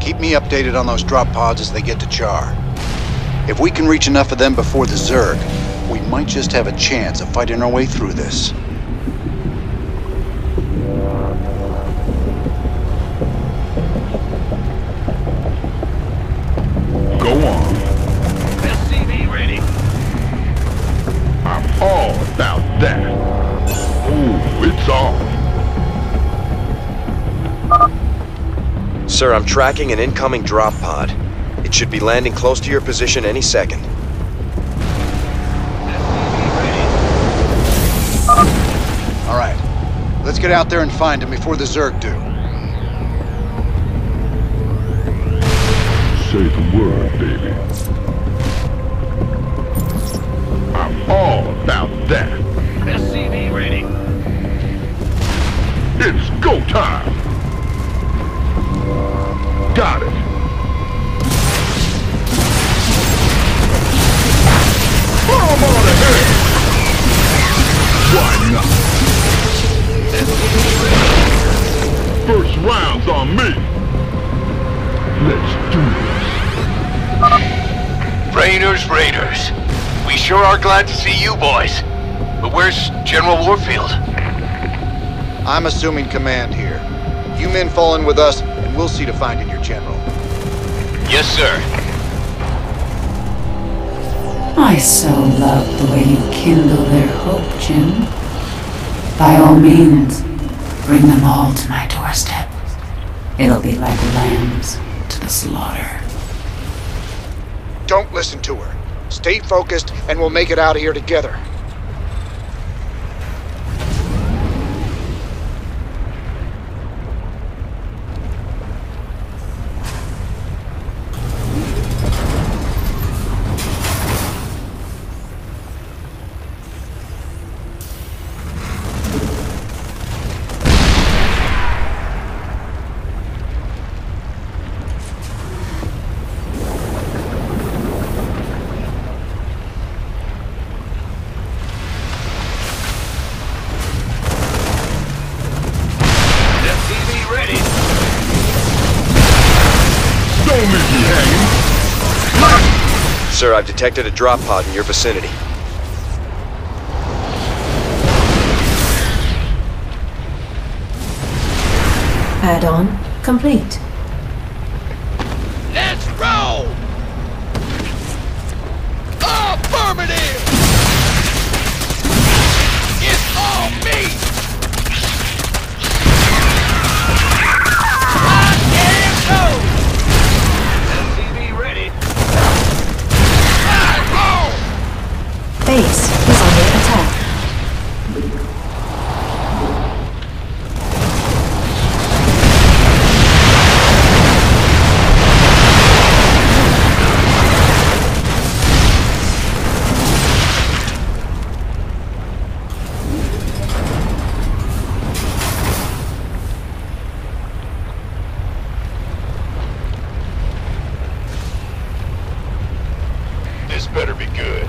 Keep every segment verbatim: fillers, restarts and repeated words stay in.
Keep me updated on those drop pods as they get to Char. If we can reach enough of them before the Zerg, we might just have a chance of fighting our way through this. Go on. S C V ready. I'm all about that. Oh, it's on. Sir, I'm tracking an incoming drop pod. It should be landing close to your position any second. All right, let's get out there and find him before the Zerg do. Say the word, baby. I'm all about that. S C V ready. It's go time. Got it. Bomb on ahead. Why not? S C V ready. First round's on me. Let's do this. Raiders, Raiders. We sure are glad to see you boys. But where's General Warfield? I'm assuming command here. You men fall in with us, and we'll see to finding your general. Yes, sir. I so love the way you kindle their hope, Jim. By all means, bring them all to my doorstep. It'll be like lambs to the slaughter. Don't listen to her. Stay focused, and we'll make it out of here together. Sir, I've detected a drop pod in your vicinity. Add-on complete. Let's roll! Affirmative! It's all me! I am go! S C V ready. Base is under attack. This better be good.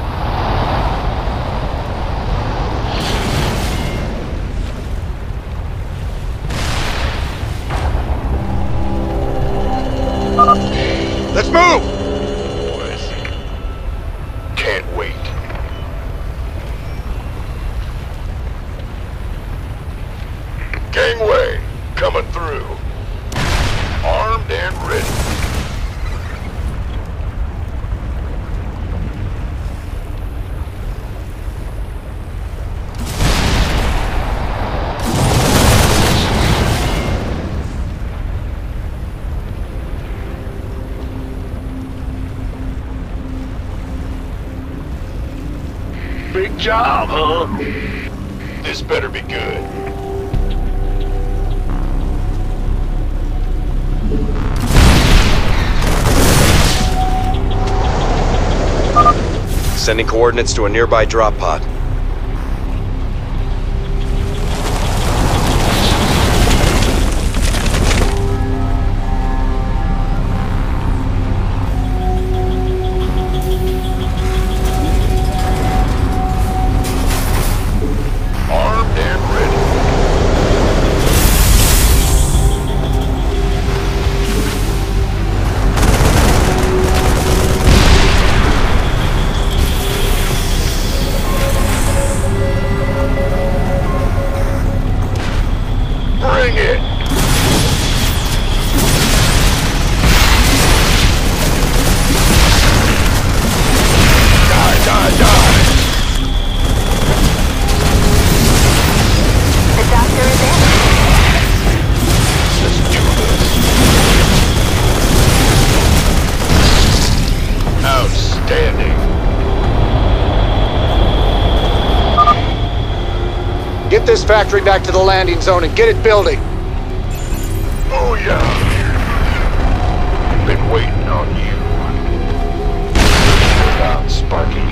Let's move! Boys. Can't wait. Gangway coming through. Armed and ready. Big job, huh? This better be good. Sending coordinates to a nearby drop pod. this factory back to the landing zone and get it building. Oh yeah. Been waiting on you. About Sparky.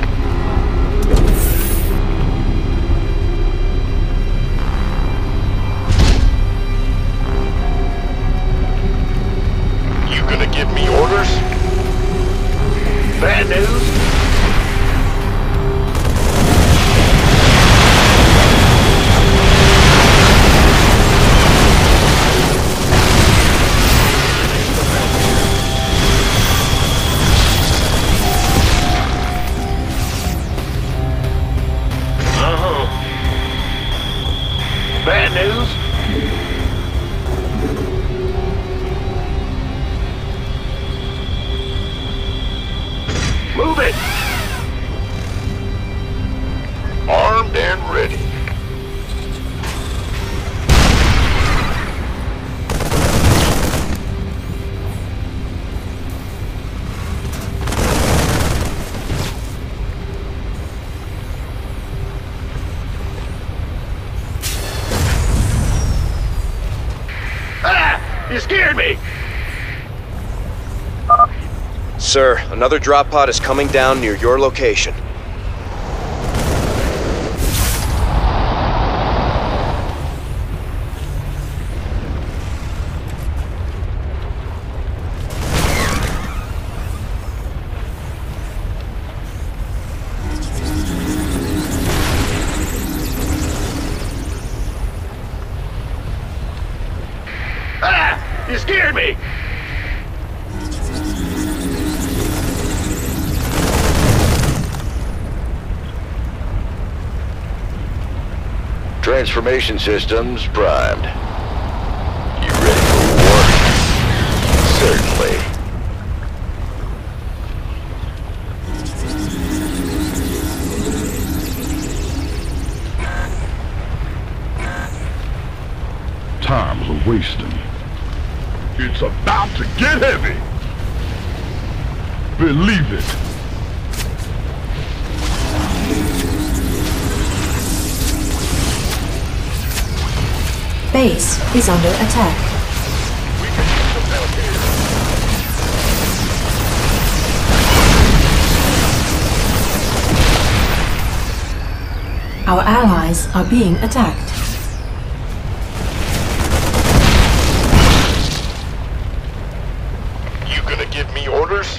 You gonna give me orders? Bad news? Uh-huh. Bad news? Move it! Armed and ready. Ah! You scared me! Sir, another drop pod is coming down near your location. Ah! You scared me! Transformation systems primed. You ready for war? Certainly. Time's a wasting. It's about to get heavy. Believe it. Base is under attack. We can use some help here. Our allies are being attacked. You gonna give me orders?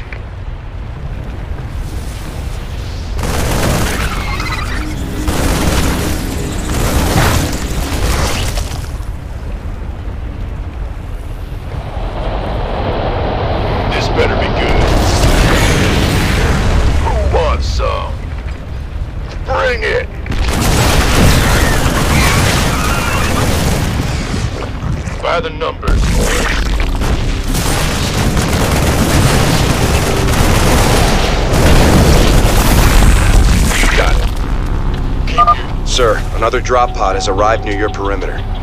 This better be good. Who wants some? Bring it! By the numbers, boys. You got it. Keep you. Sir, another drop pod has arrived near your perimeter.